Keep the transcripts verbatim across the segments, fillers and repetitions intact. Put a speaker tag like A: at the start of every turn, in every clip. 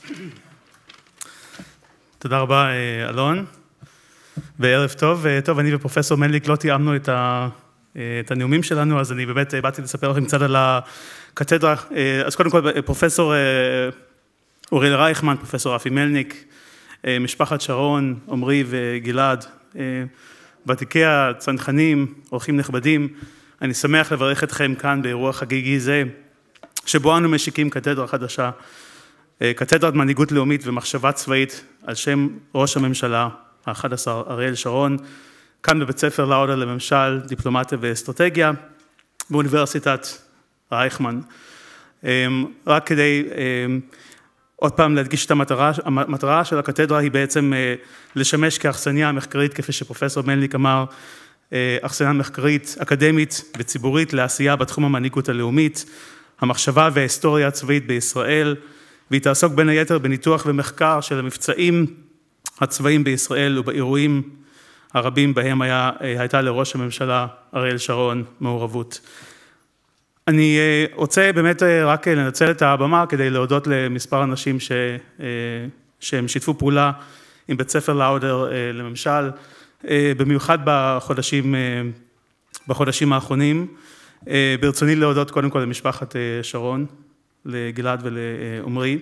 A: תודה רבה, אלון, וערב טוב. טוב, אני ופרופסור מנליק לא תיאמנו את, ה, את הנאומים שלנו, אז אני באמת באתי לספר לכם קצת על הקתדרה. אז קודם כל, פרופסור אוריאל רייכמן, פרופסור רפי מלניק, משפחת שרון, עמרי וגלעד, ותיקי הצנחנים, אורחים נכבדים, אני שמח לברך אתכם כאן באירוע חגיגי זה, שבו אנו משיקים קתדרה חדשה, קתדרת מנהיגות לאומית ומחשבה צבאית על שם ראש הממשלה ה-אחד עשר אריאל שרון, כאן בבית ספר לאודה לממשל, דיפלומטיה ואסטרטגיה, באוניברסיטת רייכמן. רק כדי עוד פעם להדגיש את המטרה, המטרה של הקתדרה היא בעצם לשמש כאכסניה מחקרית, כפי שפרופסור מלניק אמר, אכסניה מחקרית, אקדמית וציבורית לעשייה בתחום המנהיגות הלאומית, המחשבה וההיסטוריה הצבאית בישראל, והיא תעסוק בין היתר בניתוח ומחקר של המבצעים הצבאיים בישראל ובאירועים הרבים בהם היה, הייתה לראש הממשלה אריאל שרון מעורבות. אני רוצה באמת רק לנצל את הבמה כדי להודות למספר אנשים ש, שהם שיתפו פעולה עם בית ספר לאודר לממשל, במיוחד בחודשים, בחודשים האחרונים. ברצוני להודות קודם כל למשפחת שרון, לגלעד ולעמרי.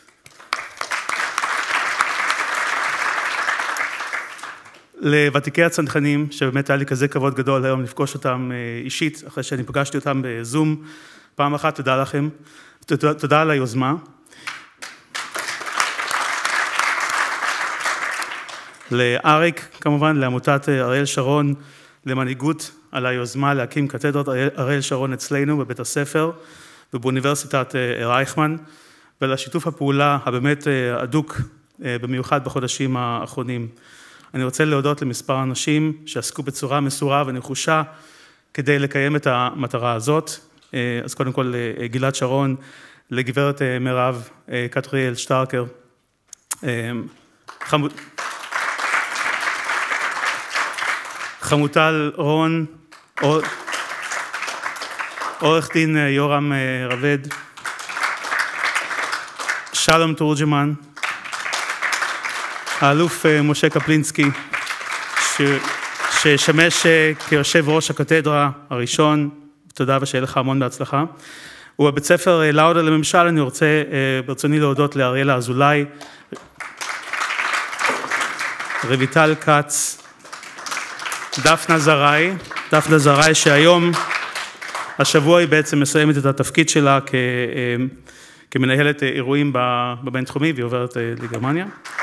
A: לוותיקי הצנחנים, שבאמת היה לי כזה כבוד גדול היום לפגוש אותם אישית, אחרי שאני פגשתי אותם בזום פעם אחת, תודה לכם. תודה, תודה על היוזמה. לאריק, כמובן, לעמותת אריאל שרון, למנהיגות על היוזמה להקים קתדרת אריאל שרון אצלנו בבית הספר, ובאוניברסיטת רייכמן, ולשיתוף הפעולה הבאמת הדוק, במיוחד בחודשים האחרונים. אני רוצה להודות למספר אנשים שעסקו בצורה מסורה ונחושה כדי לקיים את המטרה הזאת. אז קודם כל גלעד שרון, לגברת מירב קטריאל שטרקר, חמוד... חמוטל רון, עורך דין יורם רבד, שלום תורג'מן, האלוף משה קפלינסקי, ששמש כיושב ראש הקתדרה הראשון, תודה ושיהיה לך המון בהצלחה. ובבית ספר לאודה לממשל אני רוצה ברצוני להודות לאריאלה אזולאי, רויטל כץ, דפנה זרעי, דפנה זרעי שהיום, השבוע היא בעצם מסיימת את התפקיד שלה כ, כמנהלת אירועים בבינתחומי, והיא עוברת לגרמניה.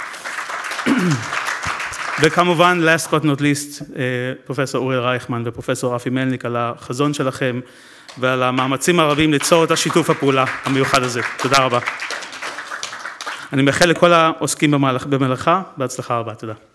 A: וכמובן, last but not least, פרופסור אוריאל רייכמן ופרופסור רפי מלניק על החזון שלכם ועל המאמצים הרבים ליצור את השיתוף הפעולה המיוחד הזה. תודה רבה. אני מאחל לכל העוסקים במלאכה, בהצלחה רבה. תודה.